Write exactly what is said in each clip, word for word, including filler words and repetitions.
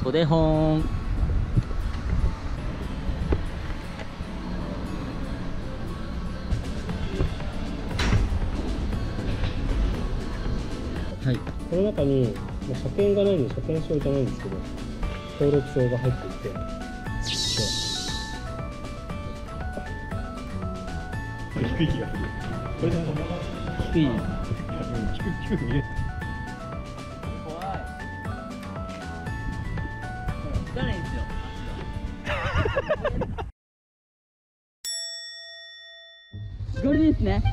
お手本。はい、 この中に車検がないんで車検証じゃないんですけど登録証が入っていて、低い気がする。これで低い。 低く低く見える。 怖い。汚いんですよ。これですね。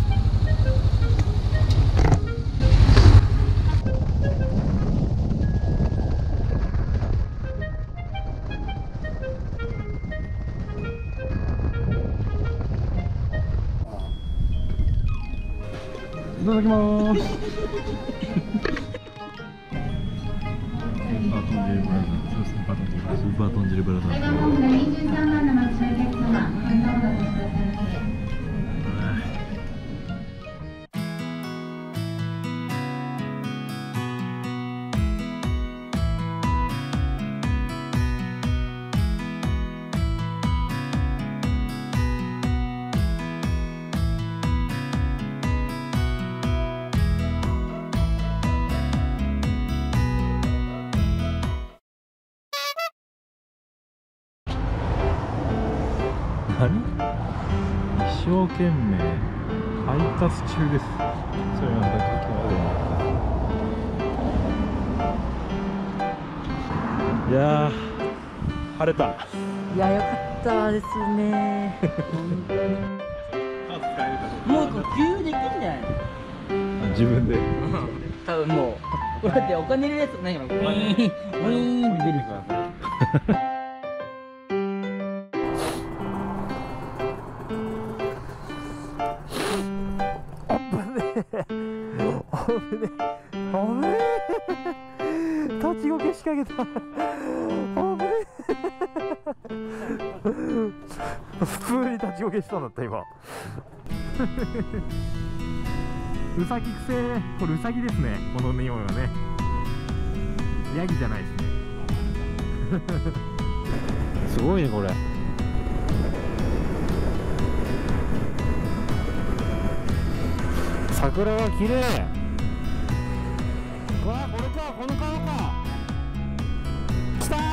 いただきまーす。スーパー豚汁ブラザーズ。 これが本日にじゅうさんばんの待ちのお客様、こんなお待ちくださいませ。 何？一生懸命配達中です。それなんだか気まずい。いやー、晴れた。 いや、よかったですね。もう給油できんじゃないの？ 自分で。 多分もう、これだってお金入れるやつないから、ウィーン、ウィーンって出るから。 立ちこけしかけた。普通に立ちこけしそうだった今。うさぎくせー。これうさぎですね。この匂いはね。ヤギじゃないですね。すごいねこれ。桜が綺麗。うわ、これか、この川か。来た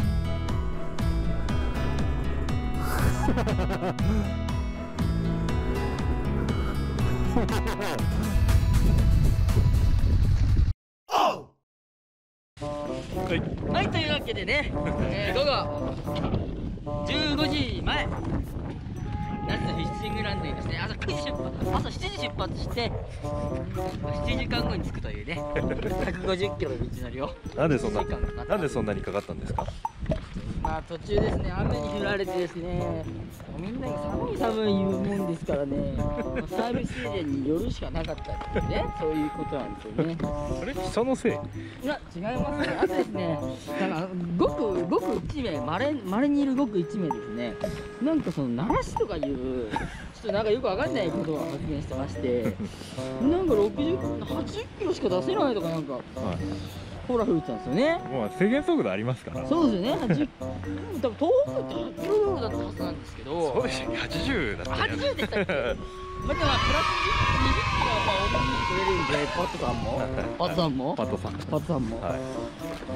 はい、はい、というわけでね、えー、午後じゅうごじまえ、那須フィッシングランドにですね、朝くじ出発、朝しちじ出発してしちじかんごに着くというね、ひゃくごじゅっキロの道のりを。 なんでそんな、 いちじかんかかった。 なんでそんなにかかったんですか？ まあ途中ですね、雨に降られてですね、みんな寒い寒い言うもんですからね、サービスエリアに寄るしかなかったっていうね、そういうことなんですよね。 それ人のせい？ いや、違いますね。あとですね、なんかごくごく一名、まれまれにいるごく一名ですね、なんかその鳴らしとかいうちょっとなんかよくわかんないことを発言してまして、なんかろくじゅう、はちじゅっキロしか出せないとかなんか。はい、ほら吹いてたんですよね。 もう制限速度ありますから。 そうですよね。はちじゅう、多分東北ってはちキロだったはずなんですけど。 そうでしたっけ？はちじゅうだった。 はちじゅうでしたっけ？まあでもプラスにじゅっキロはまあおにぎりくれるんで、パットさんも、パットさんも、 パットさん、 パットさんも。 はい。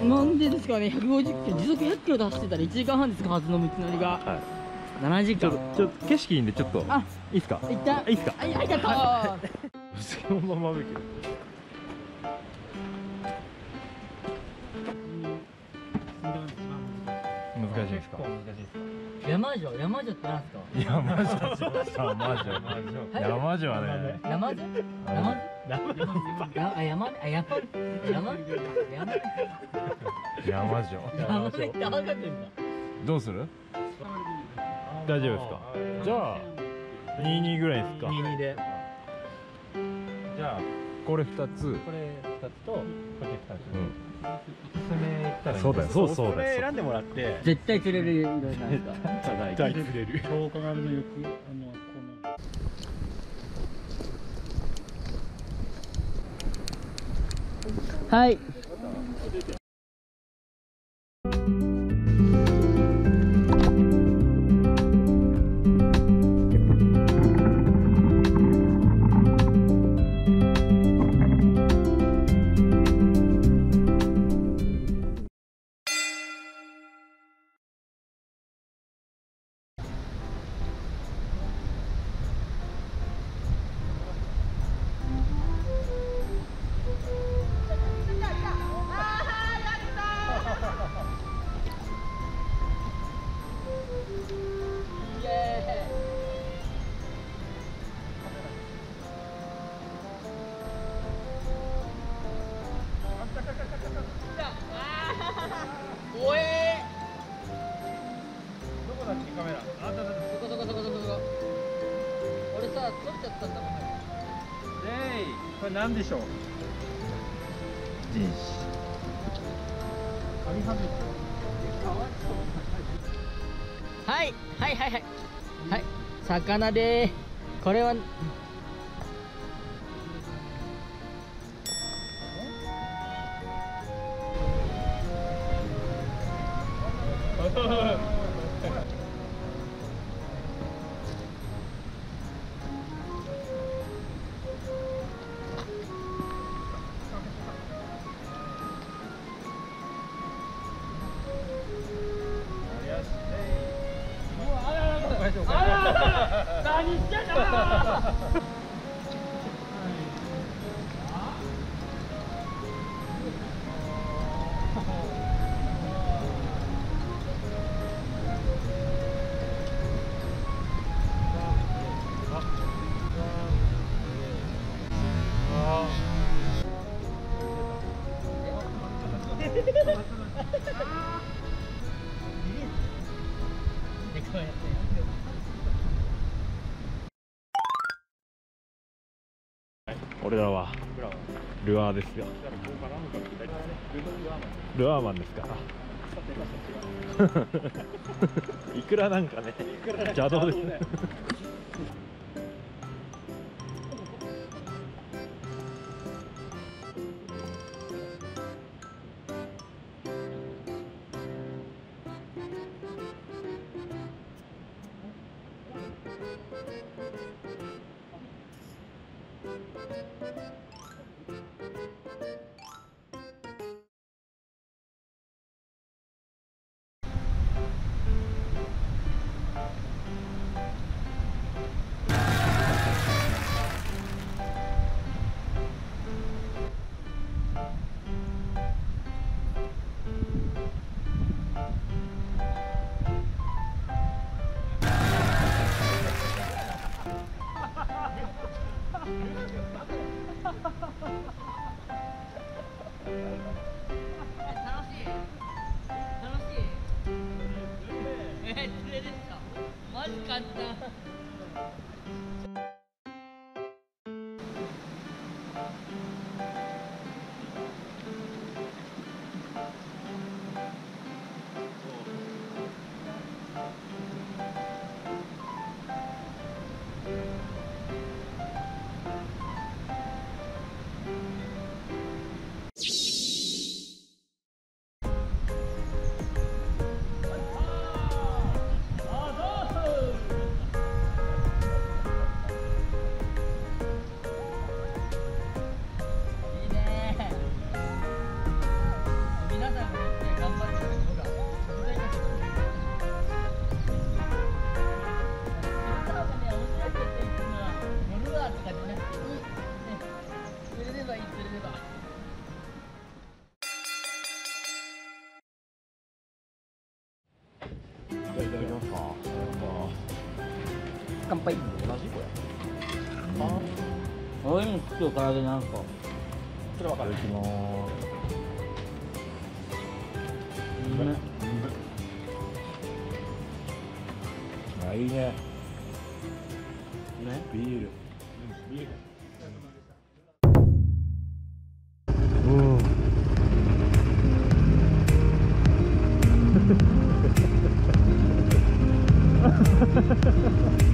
なんでですかね、ひゃくごじゅっキロ、時速ひゃっキロ出してたらいちじかんはんですか、はずの道のりが。はい。ななじかん。 ちょっと、ちょっと景色いいんで、ちょっと。あ、いいっすか？ いった。 いいっすか？ はい、ありがとう。 そのまま向き。難しいですか？ 山女、山女ってなんですか？ 山女、山女、山女はね。 山女？山女？あ、山、あ、山、山、山。 山女。 山女って分かってんだ。 どうする？大丈夫ですか？じゃあにじゅうにぐらいですか？にじゅうにで。じゃあこれふたつ。これふたつとこれふたつ。うん。おすすめ言ったらいい。そうだよ。そうそうだよ。選んでもらって絶対釣れる色なんですか？ 絶対釣れる。 消化があるのよくあのこの。はい。 れ何でしょう。 人紙外し。 はいはいはいはいはい魚でーこれは何してんだ俺らはルアーですよ。ルアーマンですから。いくらなんかね、邪道ですね。マジ簡単。乾杯。同じこれ。俺も今日唐揚げなんか。それわかる。いただきます。あ、いいね。ね。ビール。ビール。おお。